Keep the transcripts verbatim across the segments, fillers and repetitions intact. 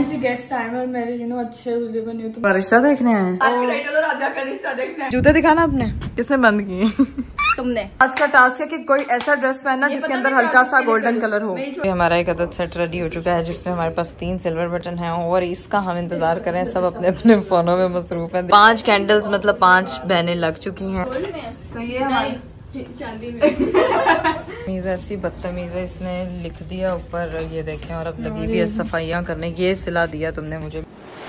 जी guest आए हैं और मेरे यू नो अच्छे वीडियो बनी हो तो रिश्ता देखने आए हैं। आज टाइटल और आधा का रिश्ता देखना है। जूते दिखाना आपने किसने बंद किए? तुमने। आज का टास्क है कि कोई ऐसा ड्रेस पहनना जिसके अंदर हल्का सा गोल्डन कलर हो। हमारा एक अदद सेट रेडी हो चुका है जिसमें हमारे पास तीन सिल्वर बटन है और इसका हम इंतजार कर रहे हैं। सब अपने अपने फोनों में मसरूफ है। पांच कैंडल्स मतलब पांच बहनें लग चुकी हैं। तो ये हमारी तमीज ऐसी बदतमीज है, इसने लिख दिया ऊपर ये देखें और अब लगी भी है सफाइयाँ करने। ये सिला दिया तुमने मुझे।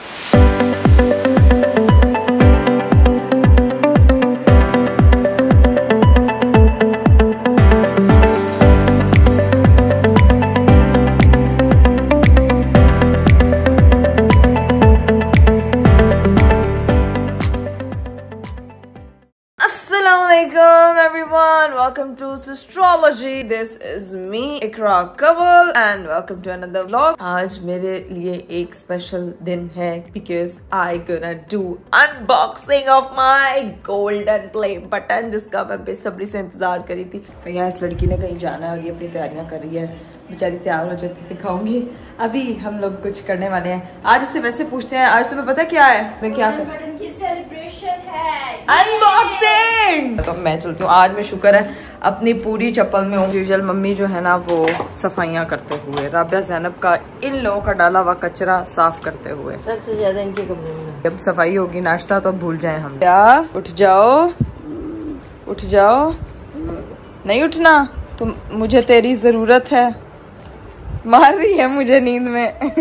Everyone, welcome to Astrology. This is me, Ikra Kaval, and welcome to another vlog. आज मेरे लिए एक स्पेशल दिन है because I gonna do unboxing of my golden play button जिसका मैं बेसब्री से इंतजार करी थी। तो यहाँ इस लड़की ने कहीं जाना है और ये अपनी तैयारियां कर रही है। बेचारी तैयार हो जाती दिखाऊंगी। अभी हम लोग कुछ करने वाले हैं। आज इससे वैसे पूछते हैं आज तुम्हें पता क्या है मैं क्या कर बटन की सेलिब्रेशन है अनबॉक्सिंग। तो मैं चलती हूँ। आज मैं शुक्र है अपनी पूरी चप्पल में हूँ। यूजुअल मम्मी जो है ना वो सफाइयाँ करते हुए, राबिया ज़ैनब का इन लोगों का डाला हुआ कचरा साफ करते हुए, सबसे ज्यादा इनके कमरे में। जब सफाई होगी नाश्ता तो भूल जाए हम। क्या उठ जाओ उठ जाओ, नहीं उठना तुम, मुझे तेरी जरूरत है। मार रही है मुझे नींद में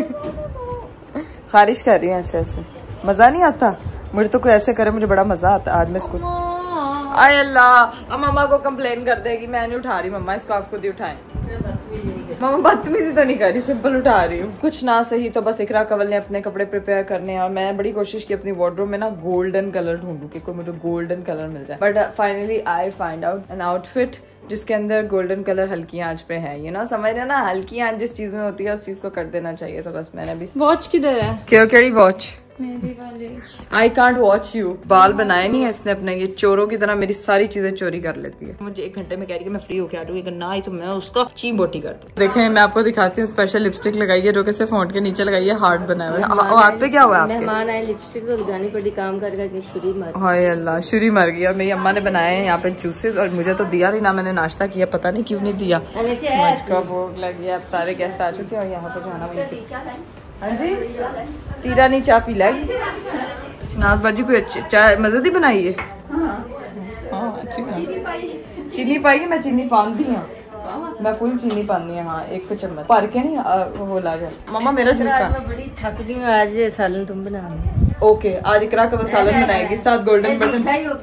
खारिश कर रही है ऐसे ऐसे। मजा नहीं आता मुझे तो, कोई ऐसे करे मुझे बड़ा मजा आता। आज मैं इसको आय अल्लाह अब मम्मा को कंप्लेन कर देगी मैं नहीं उठा रही। मम्मा इसको आप खुद ही उठाएं। मम्मा बदतमीजी तो नहीं कर रही, सिंपल उठा रही हूँ। कुछ ना सही तो बस इकरा कवल ने अपने कपड़े प्रिपेयर करने हैं और मैं बड़ी कोशिश की अपनी वार्डरोब में ना गोल्डन कलर ढूंढूं कि कोई मुझे गोल्डन कलर मिल जाए। But finally I find out an outfit जिसके अंदर गोल्डन कलर हल्की आंच पे है। ये ना समझ रहे ना, हल्की आंच जिस चीज में होती है उस चीज को कर देना चाहिए। तो बस मैंने भी। वॉच किधर है? क्यों केड़ी वॉच? मेरी वाली। I can't watch you. बाल बनाए नहीं है इसने अपने, ये चोरों की तरह मेरी सारी चीजें चोरी कर लेती है। मुझे एक घंटे में कह रही है मैं फ्री होके आ जाऊंगी, अगर ना आई तो मैं उसका ची बोटी कर दूँ। देखें मैं आपको दिखाती हूँ। स्पेशल लिपस्टिक लगाई है जो कि सिर्फ होंठ के नीचे लगाई है, हार्ट बनाया हुआ है। हाथ पे क्या हुआ है? मेहमान आए, लिपस्टिक तो लगानी पड़ी, काम कर करके शुरी मर। हाय अल्लाह शुरी मर गया। मेरी अम्मा ने बनाए हैं यहाँ पे जूसेस और मुझे तो दिया नहीं ना, मैंने नाश्ता किया, पता नहीं क्यों नहीं दिया। मुझको भूख लगी है। अब सारे गेस्ट आ चुके हैं और यहाँ पे जाना। हाँ जी तीरा नहीं चाय पी लाई। शनाज बाजी कोई अच्छी चाय मजे दी बनाई है। हाँ अच्छी चीनी पाई है। मैं चीनी पाती हूँ, मैं फुल चीनी पानी है। हाँ एक चम्मच भर के नहीं वो ला गया। मम्मा मेरा जूस का बड़ी थक गई हूँ आज। सालन तुम बना। ओके आज इकरा कवल सालन बनाएगी साथ गोल्डन बटन।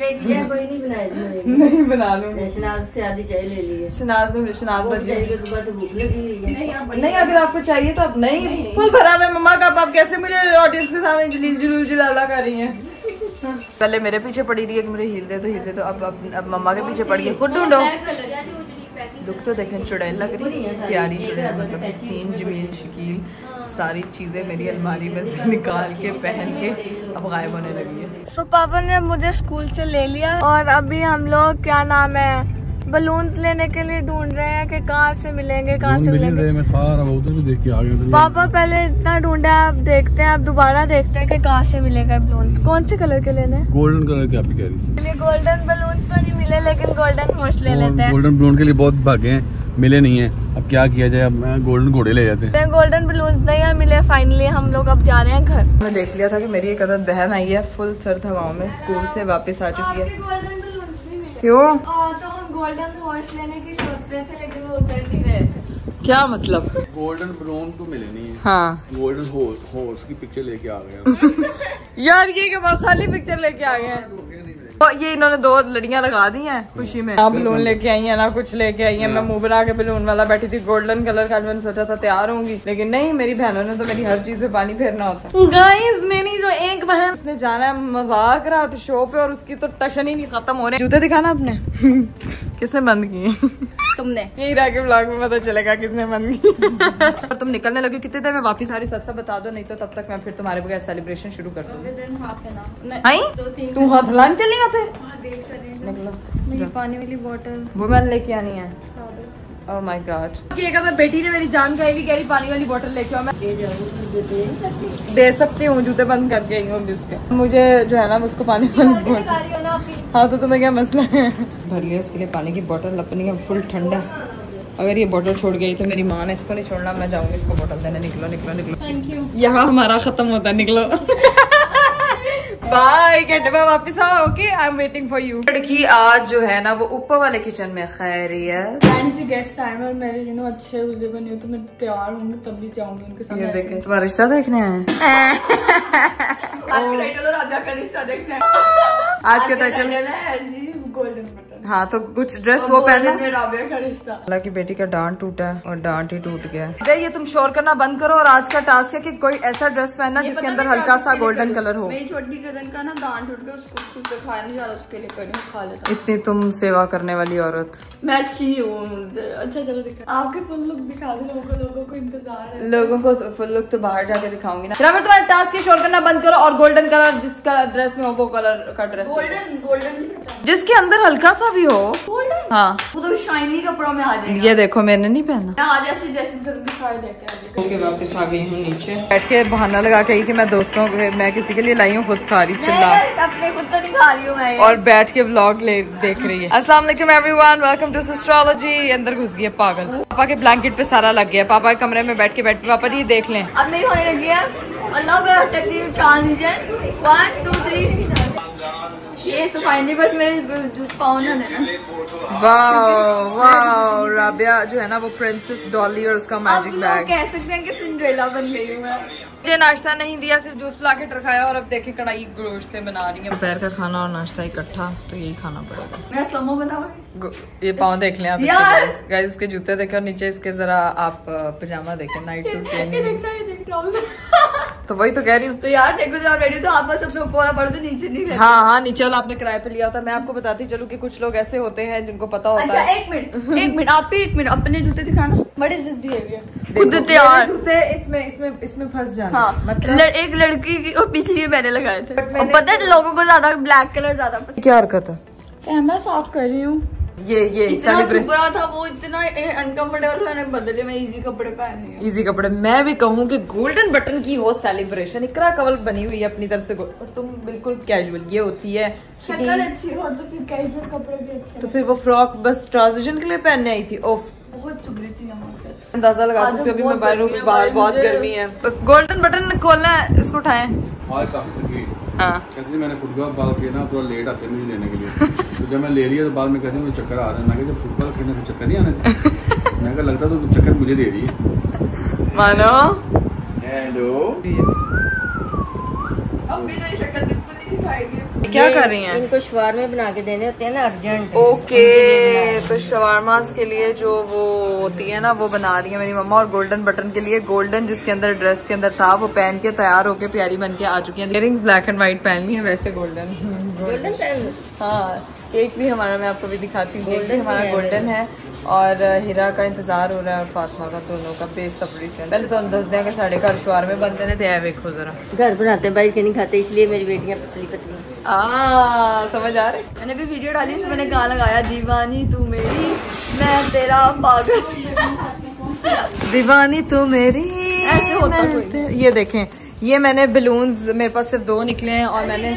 नहीं बना लूंगी। शनाज से आधी चाय ले ली है। शनाज ने शनाज सुबह से भूख लगी है। नहीं अगर आपको चाहिए तो आप नहीं फुल भरा हुआ मम्मा का। आप कैसे मुझे ऑडियंस के सामने जलील जुलूल जलाला कर रही हैं। पहले मेरे पीछे पड़ी रही है कि मुझे हिल दे तो हिल दे तो अब अब मम्मा के पीछे पड़ी है। खुद ढूंढो। लुक तो देखें चुड़ैल लग रही है, प्यारी चुड़ैल मतलब हसीन जमील शकील सारी चीजें मेरी अलमारी में से निकाल के पहन के अब गायब होने लगी है। सो so, पापा ने मुझे स्कूल से ले लिया और अभी हम लोग क्या नाम है बलून्स लेने के लिए ढूंढ रहे हैं कि कहाँ से मिलेंगे कहाँ से मिलेंगे। मैं सारा उधर भी देख के आ गया। पापा पहले इतना ढूंढा है, अब देखते हैं अब दोबारा देखते हैं कि कहाँ से मिलेगा बलून्स। कौन से कलर के लेने हैं? गोल्डन कलर के। आप कह रही थी गोल्डन बलून्स तो नहीं मिले लेकिन गोल्डन हॉर्स ले लेते हैं। गोल्डन बलून के लिए बहुत भागे हैं, मिले नहीं है। अब क्या किया जाए, अब गोल्डन घोड़े ले जाते हैं। गोल्डन बलून्स नहीं मिले। फाइनली हम लोग अब जा रहे हैं घर। मैं देख लिया था कि मेरी एक अदद बहन आई है फुल सर्द हवाओं में स्कूल से वापस आ चुकी है। क्यों? तो हम गोल्डन हॉर्स लेने की सोच रहे थे लेकिन वो कर नहीं रहे थे। क्या मतलब? गोल्डन बलून तो मिले नहीं है। हाँ गोल्डन हॉर्स की पिक्चर लेके आ गया यार ये के बाद खाली पिक्चर लेके आ गए हैं। तो ये इन्होंने दो लड़ियां लगा दी हैं खुशी में। ना बलून लेके आई है ना कुछ लेके आई है। मैं मुंह बना के बलून वाला बैठी थी गोल्डन कलर का। मैंने सोचा था तैयार होंगी लेकिन नहीं, मेरी बहनों ने तो मेरी हर चीज पे पानी फेरना होता है। गाइस मेरी जो एक बहन उसने जाना है मजाक रात शो पे और उसकी तो टशन ही नहीं खत्म हो रही। जूते दिखाना आपने किसने बंद किए? तुमने। यही रह के ब्लॉग में पता चलेगा किसने बंद किए। और तुम निकलने लगे कितने देर में वापस आ रही सच सच बता दो, नहीं तो तब तक मैं फिर तुम्हारे बगैर सेलिब्रेशन शुरू कर दूंगी। तू हाथ लान चली आते निकलो। मेरी पानी वाली बोतल वो मैंने लेके आनी है। Oh my god. ये कहता बेटी ने मेरी जान खाई भी, कह रही पानी वाली बोतल लेके आओ। मैं दे सकती हूँ, जूते बंद करके आई हूँ उसके। मुझे जो है ना उसको पानी वाली बोतल। हाँ तो तुम्हें क्या मसला है? भर लिया उसके लिए पानी की बोतल, अपनी है फुल ठंडा। अगर ये बोतल छोड़ गई तो मेरी माँ ने इसको नहीं छोड़ना, मैं जाऊंगी इसको बोतल देने। निकलो निकलो निकलो, थैंक यू। यहाँ हमारा खत्म होता है, निकलो। बाय, घंटे में वापस आओ। Okay, I am waiting for you. लड़की आज जो है ना वो ऊपर वाले किचन में। खैरियत जी, गेस्ट आए और मेरे यू नो अच्छे उल्ले बने हो तो मैं तैयार होंगी तब भी जाऊंगी उनके साथ। ये देखें, तुम्हारा रिश्ता देखने आए हैं। आज का टाइटल और राजा का रिश्ता देखना है। आज का टाइटल है जी गोल्डन बटन। हाँ तो कुछ ड्रेस वो पहनना। राबिया का रिश्ता। अल्लाह की बेटी का डांट टूटा है और डांट ही टूट गया है। ये तुम शोर करना बंद करो और आज का टास्क है कि कोई ऐसा ड्रेस पहनना जिसके अंदर हल्का सा गोल्डन कलर हो। मेरी छोटी कजन का ना दांत टूट गया, उसको कुछ तो खाया नहीं जा रहा, उसके लिए करी खा लेता। इतनी तुम सेवा करने वाली औरत। मैं अच्छी हूँ। अच्छा चलो दिखा, आपके फुल लुक दिखा दो लोगों को, लोगों को इंतजार है। लोगों को फुल लुक तो बाहर जाके दिखाऊंगी ना। फिर तुम्हारा टास्क है शोर करना बंद करो और गोल्डन कलर जिसका ड्रेस में हो वो कलर का ड्रेस। गोल्डन गोल्डन जिसके अंदर हल्का सा भी हो। गोल्डन हाँ वो तो शाइनी कपड़ों में आ जाएगा। ये देखो मैंने नहीं पहना। मैं आज ऐसे जैसे सारे लेके आ गई। वापस आ गई हूँ नीचे, बैठ के बहाना लगा के कि मैं दोस्तों को, मैं किसी के लिए लाई हूँ, खुद खा रही चिल्ला। अपने खुद तो नहीं खा रही हूँ मैं। और बैठ के व्लॉग ले देख रही है। अस्सलाम वालेकुम एवरीवन, वेलकम टू सिस्ट्रोलॉजी। अंदर घुस गई पागल। पापा के ब्लैंकेट पे सारा लग गया। पापा के कमरे में बैठ के बैठ पापा जी देख लें। अब मेरी होने लगी है। अल्लाह मैं अटकती हूँ ट्रांजिशन वन टू थ्री। ये सफाई बस मेरे पाँव ना लेना। वाओ वाओ, राबिया जो है ना वो प्रिंसेस डॉली और उसका मैजिक बैग। कह सकते हैं कि सिंड्रेला बन गई हूँ मैं। मुझे नाश्ता नहीं दिया, सिर्फ जूस पिला के रखाया और अब देखे कढ़ाई गोश्त बना रही है। दोपहर का खाना और नाश्ता इकट्ठा, तो यही खाना पड़ेगा। मैं स्लोमो बनाऊंगी। ये पाँव देख लें आप गाइस, इसके जूते देखे और नीचे इसके जरा आप पजामा देखें, नाइट सूट से। तो वही तो कह रही हूँ। तो यार देखो जब रेडी तो आप बस अपने ऊपर पड़ो तो नीचे नहीं रहते। हाँ हाँ नीचे वाला आपने किराए पे लिया होता। मैं आपको बताती चलूँ कि कुछ लोग ऐसे होते हैं जिनको पता होता अच्छा, है। एक मिनट एक मिनट आप भी एक मिनट अपने जूते दिखाना। What is this behaviour? खुद तैयार जूते इसमें इसमें इसमें फंस जाना। हाँ, मतलब एक लड़की की और पीछे ये मैंने लगाए थे। और पता है लोगों को ज्यादा ब्लैक कलर ज्यादा पसंद। क्या हरकत है? कैमरा साफ कर रही हूँ। ये ये इतना था वो, इतना अनकंफर्टेबल, मैंने बदले। मैं इजी कपड़े पहननी है। इजी कपड़े। मैं भी कहूँ कि गोल्डन बटन की हो सेलिब्रेशन। इकरा कवल बनी हुई है अपनी तरफ से और तुम बिल्कुल कैजुअल। ये होती है शक्ल अच्छी हो तो फिर कैजुअल कपड़े भी अच्छे। तो फिर वो फ्रॉक बस ट्रांजिशन के लिए पहनने आई थी। ओफ बहुत चुभ रही थी यहाँ से। अंदाजा लगा सकते हो अभी मैं बाहर हूँ, बाहर बहुत गर्मी है। गोल्डन बटन खोलना है, इसको उठाएं। आज काफी थकी। हाँ कहती थी मैंने फुटबॉल बाल के ना पूरा लेट आते मुझे लेने के लिए। तो जब मैं ले रही है तो बाद में कहती मुझे चक्कर आ रहा है। मैं जब फुटबॉल खेलने में चक्कर नहीं आने। मैं क्या लगता तो चक्कर मुझे दे रही है। मानो हेलो, अब भी तो शक्ल बिल्कुल नहीं दिखाएगी। क्या कर रही हैं? इनको शवारमे बना के देने होते हैं ना, अर्जेंट। ओके तो शवारमास के लिए जो वो होती है ना वो बना रही है मेरी मम्मा। और गोल्डन बटन के लिए गोल्डन जिसके अंदर ड्रेस के अंदर था वो पहन के तैयार होके प्यारी बन के आ चुकी है। इयरिंग्स ब्लैक एंड व्हाइट पहन ली है, वैसे गोल्डन गोल्डन पहन। हाँ केक भी हमारा, मैं आपको भी दिखाती हूँ, केक भी हमारा गोल्डन है। और हीरा का इंतजार हो रहा है और फातिमा का, दोनों का बेसब्री से। पहले तो दस दिन के साढ़े घर शुआर में बनते ने थे। देखो जरा घर बनाते बाहर के नहीं खाते, इसलिए मेरी बेटियां पतली पतली। आ समझ आ रहे। मैंने भी वीडियो डाली तो मैंने गाना लगाया, दीवानी तू मेरी मैं तेरा पागल। दीवानी तू मेरी ऐसे होता कोई। ये देखें, ये मैंने बलून्स, मेरे पास सिर्फ दो निकले हैं और मैंने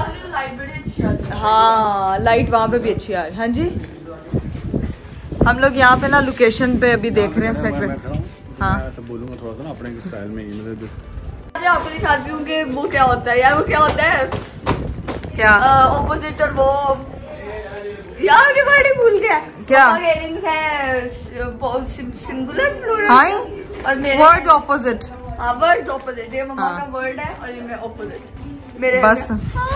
हाँ लाइट वहाँ पे भी अच्छी आ रही। हाँ जी हम लोग यहाँ पे ना लोकेशन पे अभी देख रहे हैं सेट पे। हाँ मैं तो बोलूँगा थोड़ा सा ना अपने स्टाइल में। मैं आपको दिखाती हूँ कि वो क्या होता है यार। वो क्या होता है क्या ऑपोजिट और वो यार के बारे में भूल गया। क्या इयरिंग्स है सिंगुलर प्लूरल। हाँ और मेरे वर्ड ऑपोजिट। हाँ वर्ड ऑपोजिट। ये मम्मा हाँ। का वर्ड है और ये मेरा ऑपोजिट मेरे बस।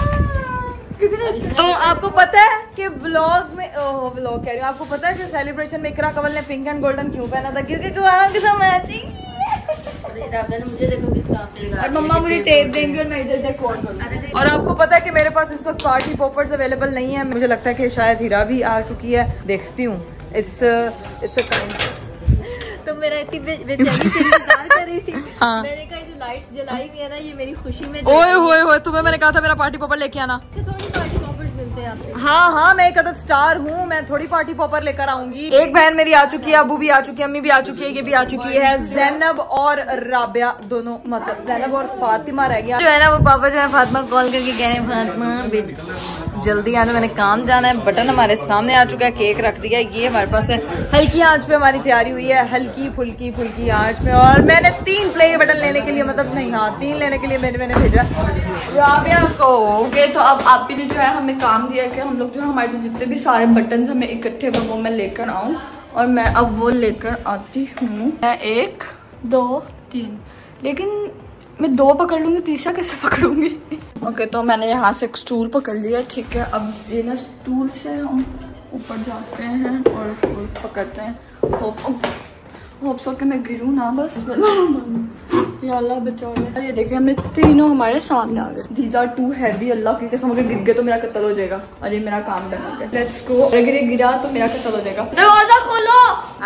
तो आपको पता है कि व्लॉग में व्लॉग कह रही हूँ, आपको पता है कि सेलिब्रेशन में इकरा कवल ने पिंक एंड गोल्डन क्यों पहना था? क्योंकि गुब्बारों के साथ मैचिंग। मुझे देखो किस काम पे लगा। और मम्मा मुझे टेप देंगे और मैं इधर से कॉल करूँगी। और आपको पता है कि मेरे पास इस वक्त पार्टी पॉपर्स अवेलेबल नहीं है। मुझे लगता है कि शायद हीरा भी आ चुकी है, देखती हूँ। It's it's a kind. तो मेरा इतनी बेचैनी से इंतजार कर रही थी। हाँ। मैंने कहा जो लाइट्स जलाई हुई है ना, ये मेरी खुशी में। ओए होए होए, तुम्हें मैंने कहा था मेरा पार्टी पॉपर लेके आना। थोड़ी पार्टी पॉपर्स मिलते हैं आप। हाँ हाँ मैं एक अदद स्टार हूँ, मैं थोड़ी पार्टी पॉपर लेकर आऊंगी। एक बहन मेरी आ चुकी है, अबू भी आ चुकी है, अम्मी भी आ चुकी है, ये भी आ चुकी है। जैनब और राबिया दोनों, मतलब जैनब और फातिमा रह गया। जो है ना वो पापा जो है फातिमा कॉल करके कह रहे हैं फातिमा जल्दी आना, मैंने काम जाना है। बटन हमारे सामने आ चुका है, केक रख दिया, ये हमारे पास है। हल्की आंच पे हमारी तैयारी हुई है, हल्की फुल्की फुल्की आंच पे। और मैंने तीन प्ले बटन लेने के लिए, मतलब नहीं हाँ तीन लेने के लिए मैंने मैंने भेजा राबिया को। ओके तो अब आप भी ने जो है हमें काम दिया कि हम लोग जो हमारे जो जितने भी सारे बटन हमें इकट्ठे हुए वो मैं लेकर आऊँ, और मैं अब वो लेकर आती हूँ। मैं एक दो तीन, लेकिन मैं दो पकड़ लूंगी, तीसरा कैसे पकड़ूंगी? ओके okay, तो मैंने यहाँ से एक स्टूल पकड़ लिया, ठीक है। अब ये ना स्टूल से हम ऊपर जाते हैं और स्टूल पकड़ते हैं। होप होप सो कि मैं गिरूँ ना, बस या अल्लाह बचाओ। ये देखिए हमने तीनों हमारे सामने आ गए। These are too heavy, Allah की कसम अगर गिर गए तो मेरा कत्ल हो जाएगा, और ये मेरा काम बना गया। Let's go. अगर ये गिरा तो मेरा कत्ल हो जाएगा। दरवाजा खोलो।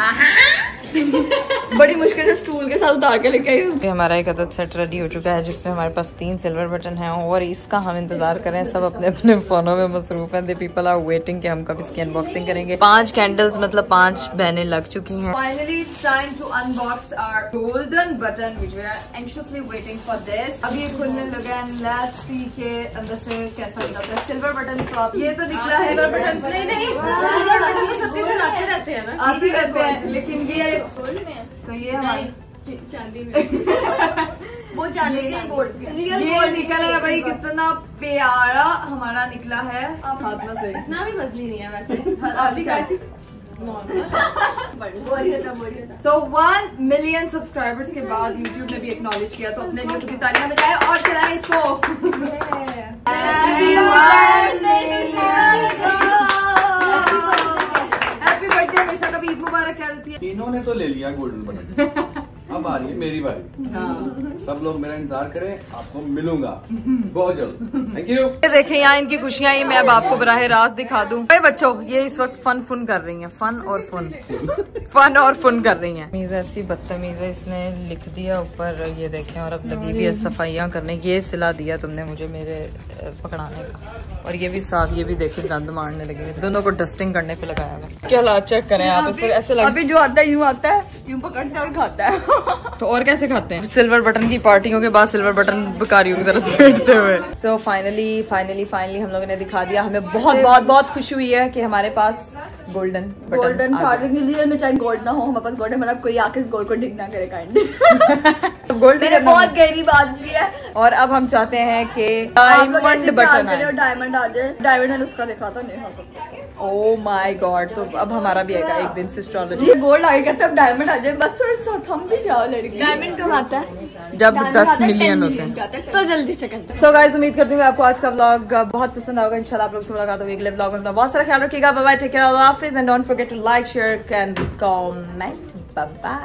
बड़ी मुश्किल से स्टूल के साथ उतार के लेके आई। हमारा एक अदद सेट रेडी हो चुका है जिसमें हमारे पास तीन सिल्वर बटन हैं, और इसका हम इंतजार कर रहे हैं। सब अपने अपने फोनों में मसरूफ हैं। द पीपल आर वेटिंग कि हम कब इसकी अनबॉक्सिंग करेंगे। पांच कैंडल्स मतलब पांच बहनें लग चुकी हैं। Finally it's time to unbox our golden button which we are anxiously waiting for this. अब ये खुलने लगा है, लेट्स सी के अंदर से कैसा निकलता है। सिल्वर बटन तो आप, ये तो निकला है सिल्वर बटन। नहीं नहीं सिल्वर बटन तो सब दिन आते रहते हैं ना, आते रहते हैं, लेकिन ये गोल्ड में। तो ये हमारी चांदी में वो चांदी से गोल्ड में ये निकला है भाई, कितना प्यारा हमारा निकला है फातिमा से। इतना भी मजली नहीं है वैसे। आप भी कैसी सो वन मिलियन सब्सक्राइबर्स के बाद यूट्यूब ने भी एक्नॉलेज किया, तो अपने लिए खुद ही तालियां बजाएं और चलाएं इसको। हैप्पी बर्थडे, हमेशा कभी ईद मुबारक कह देती है। इन्होंने तो ले लिया गोल्डन बटन, अब आ रही है मेरी बारी। हाँ। सब लोग मेरा इंतजार करें, आपको मिलूंगा बहुत जल्द। Thank you. ये देखें यहाँ इनकी खुशियाँ ही मैं अब आपको बराह रास्त दिखा दूं। भाई बच्चों ये इस वक्त फन फन कर रही हैं, फन और फन फन और फन कर रही हैं। मीज़ ऐसी बदतमीज है, इसने लिख दिया ऊपर, ये देखें, और अब लगी भी है सफाइयाँ करने। ये सिला दिया तुमने मुझे मेरे पकड़ाने का, और ये भी साफ, ये भी देखें गंद मारने लगे। दोनों को डस्टिंग करने पे लगाया हुआ। क्या हालात चेक करें आप, इस ऐसे लग... अभी जो आता है यूँ आता है, यूँ पकड़ता है और खाता है। तो और कैसे खाते हैं? सिल्वर बटन की पार्टियों के बाद सिल्वर बटन बेकारियों की तरह से फेंकते हुए। सो फाइनली फाइनली फाइनली हम लोगों ने दिखा दिया। हमें बहुत बहुत बहुत खुशी हुई है कि हमारे पास गोल्डन गोल्डन था, लेकिन रियल में चाहे गोल्ड ना हो, हमारे पास गोल्ड है, मतलब कोई आके इस गोल्ड को डिग ना करे काइंडली। गोल्ड मेरे बहुत गहरी बात भी है। और अब हम चाहते हैं कि डायमंड बटन आए। डायमंड आ जाए। डायमंड ने उसका देखा था नेहा को। ओह माय गॉड, तो अब हमारा भी आएगा एक दिन से एस्ट्रोलॉजी। ये गोल्ड आएगा तब डायमंड आ जाए, बस थोड़ा सा थम भी जाओ लड़की। डायमंड कब आता है? जब दस मिलियन होते हैं, तो जल्दी से करते हैं। सो गाइस उम्मीद करती हूँ आपको आज का व्लॉग बहुत पसंद आएगा। इंशाल्लाह आप लोग से मुलाकात होगी अगले व्लॉग में। अपना बहुत सारा ख्याल रखिएगा। बाय बाय, टेक केयर, अल्लाह हाफिज, and don't forget to like, share and comment. Bye bye.